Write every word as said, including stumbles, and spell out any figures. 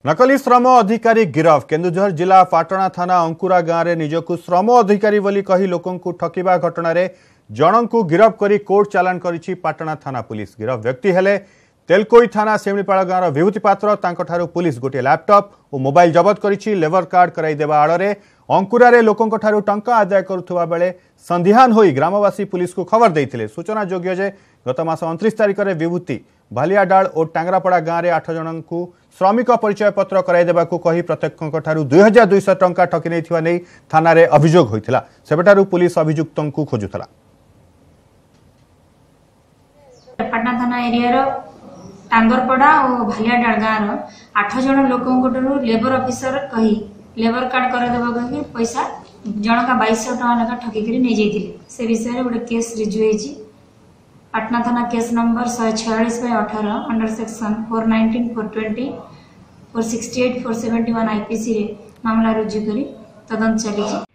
नकली श्रम अधिकारी गिरफ। केन्दुझर जिला पाटणा थाना अंकुरा गाँव में निजकू श्रम अधिकारी बोली कही लोकंकु ठकिबा घटना रे जनंकु गिरफ करी कोर्ट चालान करिछि पाटणा थाना पुलिस। गिरफ व्यक्ति हेले तेलकोई थाना सेमणीपाड़ गाँव विभूति पात्र। तांकठारु पुलिस गोटे लैपटॉप और मोबाइल जबत करिछि। लेबर कार्ड कराई देबा आड़े अंकुरा रे लोकंक ठारु टंका आदाय करुवा बेले संदिहान होई ग्रामवासी पुलिस को खबर देइथिले। सूचना योग्य जे गत मास उनतीस तारिख में विभूति भालियाडाल और टांगरापड़ा गाँव में आठ जन को श्रमिक परिचय पत्र कराई देबाकू कही प्रत्येक ठारु दुई हजार दुईश टंका ठकी नहीं नहीं थाना रे अभियोग होइथिला। सेबेठारु पुलिस अभियुक्तों को खोजुथला। पाटना थाना एरिया टांगरपड़ा और भालियाडाल गाँव आठ जन लोक लेबर ऑफिसर कही लेबर कार्ड कर पैसा जनका बाईस टका लेखा ठकिक नहीं जाइए। से विषय गोटे केस रिजु होती पाटना थाना केस नंबर शहे छयालीस बै अठारह under section four nineteen four twenty four sixty eight four seventy one IPC रे मामला रुजु करी तदंत चली।